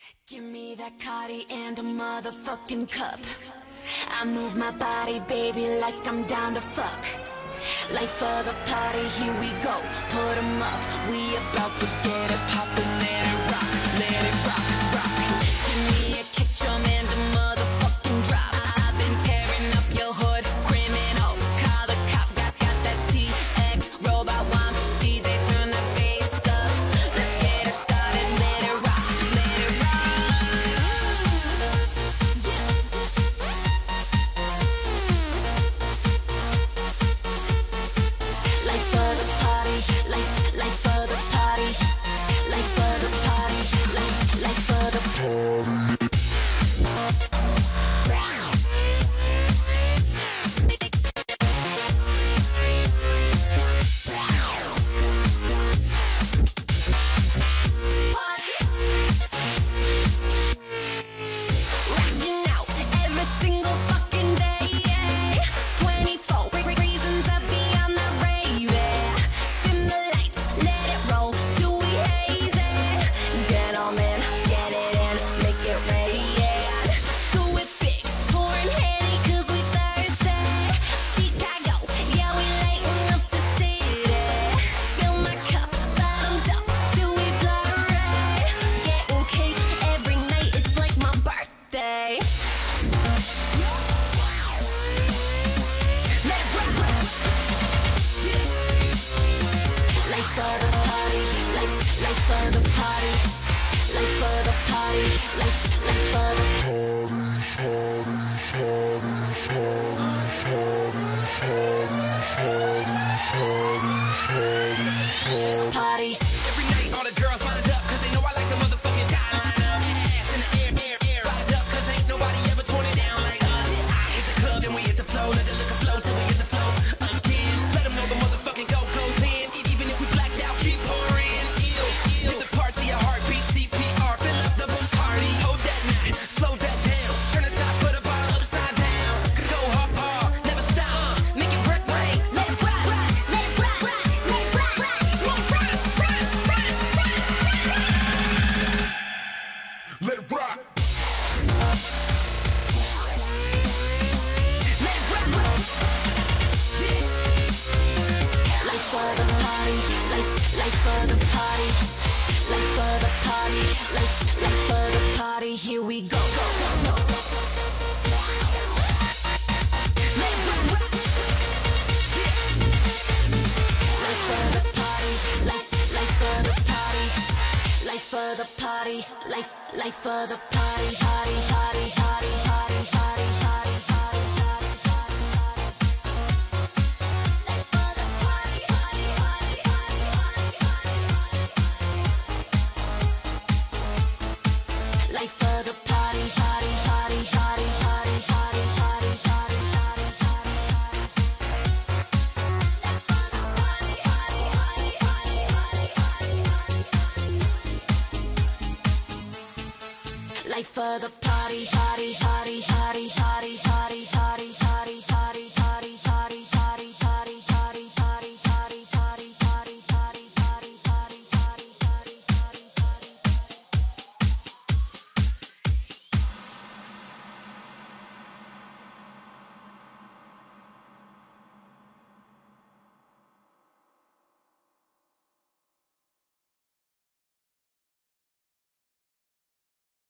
Give me that Cardi and a motherfucking cup. I move my body, baby, like I'm down to fuck. Life for the party, here we go. Put 'em up, we about to get it poppin'. Let it rock, let it rock, rock. Give me a kick drum and a motherfucking drop. I've been tearing up your hood, criminal. Call the cops, got that TX robot one. DJ, turn the bass up. Let's get it started, let it rock, let it rock. Life for the party, life for the party, life for the party, life for the party. Rocking out every single fucking day, yeah. 24 reasons to be on the rave, yeah. Dim the lights, let it roll till we hazy. Gentlemen, get it in, make it rain. Do it big, pouring Henny 'cause we thirsty. Chicago, yeah, we lighting up the city. Fill my cup, bottoms up till we blurry. Getting cake every night, it's like my birthday. Let it rock. Life for the party, life for the party, life for the party, life for the party. Every night all the girls lined up, 'cause they know I like the motherfucking skyline up. Ass in the air, ride up, 'cause ain't nobody ever torn it down like us. I hit the club, then we hit the flow, let the liquor flow till we hit the flow again. Let them know the motherfucking go goes in, even if we blacked out, keep pouring. Ill, hit the party, a heartbeat, CPR, fill up the boom party. Hold that knot, slow that down, turn the top, put a bottle upside down. Go hard, never stop, make it work right. Let it rock, let it rock, let it rock, let it rock, Let it rock. life for the party, life for the party, life for the party, life for the party. Here we go. Let it rock. Life for the party, life for the party, life for the party, life for the party, party, party, party, party, party, party, party, party, party. Life for the party, party, party, party, party, party. Life for the party, party, party, party, party, party, party, party, party, party. Life for the party, party, party, party, party, party.